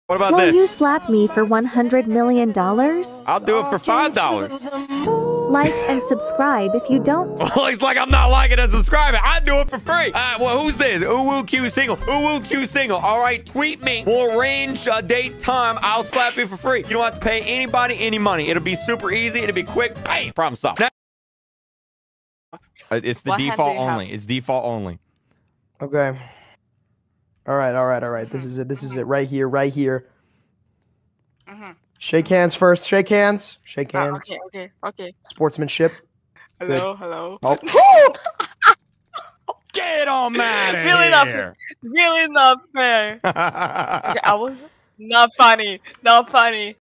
What about Will this? you slap me for $100 million? I'll do it for $5. Like and subscribe if you don't. Well, it's like I'm not liking and subscribing. I do it for free. Well, who's this? Uwu Q single. Uwu Q single. All right, tweet me. We'll arrange a date, time. I'll slap you for free. You don't have to pay anybody any money. It'll be super easy. It'll be quick. Bam. Problem solved. Now, it's the default only. It's default only. Okay. All right. This is it. This is it. Right here. Shake hands first. Shake hands. Okay. Sportsmanship. Hello. Oh. Get on out of here. Really not fair. Okay, I was not funny.